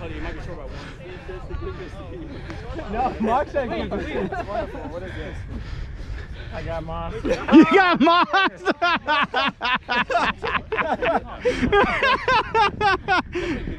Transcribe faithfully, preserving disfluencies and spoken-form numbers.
tell you, you might be short by one. No, Mark said Wait, keep wait, it. it's wonderful. What is this? I got moss. You got moss!